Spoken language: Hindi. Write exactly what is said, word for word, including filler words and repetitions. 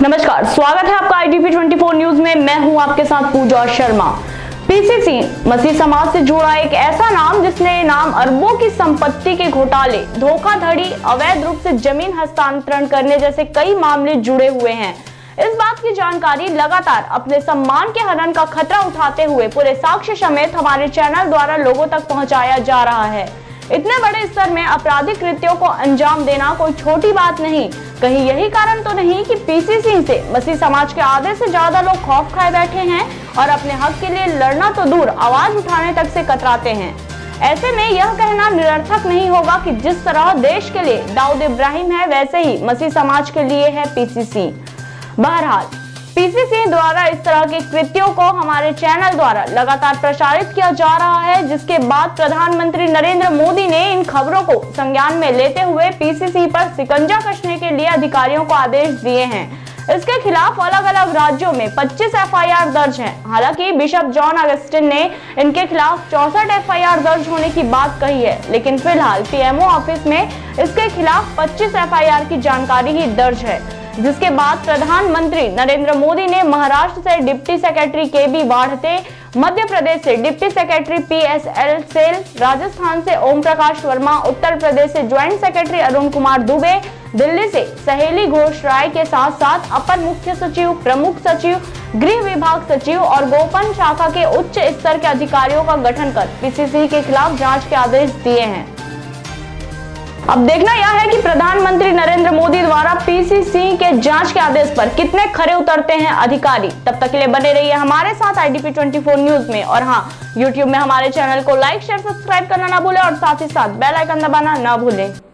नमस्कार, स्वागत है आपका I D P twenty four news में। मैं हूं आपके साथ पूजा शर्मा। पीसीसी मसीह समाज से जुड़ा एक ऐसा नाम जिसने नाम अरबों की संपत्ति के घोटाले, धोखाधड़ी, अवैध रूप से जमीन हस्तांतरण करने जैसे कई मामले जुड़े हुए हैं। इस बात की जानकारी लगातार अपने सम्मान के हनन का खतरा उठाते हुए पूरे साक्ष्य समेत हमारे चैनल द्वारा लोगों तक पहुंचाया जा रहा है। इतने बड़े स्तर में आपराधिक कृत्यों को अंजाम देना कोई छोटी बात नहीं। कहीं यही कारण तो नहीं कि पीसीसी से मसीह समाज के आधे से ज्यादा लोग खौफ खाए बैठे हैं और अपने हक के लिए लड़ना तो दूर, आवाज उठाने तक से कतराते हैं। ऐसे में यह कहना निरर्थक नहीं होगा कि जिस तरह देश के लिए दाऊद इब्राहिम है, वैसे ही मसीह समाज के लिए है पीसीसी। बहरहाल, पीसीसी द्वारा इस तरह के कृत्यों को हमारे चैनल द्वारा लगातार प्रसारित किया जा रहा है, जिसके बाद प्रधानमंत्री नरेंद्र मोदी ने इन खबरों को संज्ञान में लेते हुए पीसीसी पर शिकंजा कसने के लिए अधिकारियों को आदेश दिए हैं। इसके खिलाफ अलग अलग राज्यों में पच्चीस एफ आई आर दर्ज हैं। हालांकि बिशप जॉन अगस्टिन ने इनके खिलाफ चौसठ एफ आई आर दर्ज होने की बात कही है, लेकिन फिलहाल पी एम ओ ऑफिस में इसके खिलाफ पच्चीस एफ आई आर की जानकारी ही दर्ज है। जिसके बाद प्रधानमंत्री नरेंद्र मोदी ने महाराष्ट्र से deputy secretary K B Wadhte, Madhya Pradesh से deputy secretary P S L सेल, राजस्थान से ओम प्रकाश वर्मा, उत्तर प्रदेश से ज्वाइंट सेक्रेटरी अरुण कुमार दुबे, दिल्ली से सहेली घोष राय के साथ साथ अपर मुख्य सचिव, प्रमुख सचिव, गृह विभाग सचिव और गोपन शाखा के उच्च स्तर के अधिकारियों का गठन कर पीसीसी के खिलाफ जांच के आदेश दिए हैं। अब देखना यह है कि प्रधानमंत्री नरेंद्र मोदी द्वारा पीसीसी के जांच के आदेश पर कितने खरे उतरते हैं अधिकारी। तब तक के लिए बने रहिए हमारे साथ I D P twenty four news में, और हाँ, यूट्यूब में हमारे चैनल को लाइक, शेयर, सब्सक्राइब करना ना भूलें और साथ ही साथ बेल आइकन दबाना ना भूलें।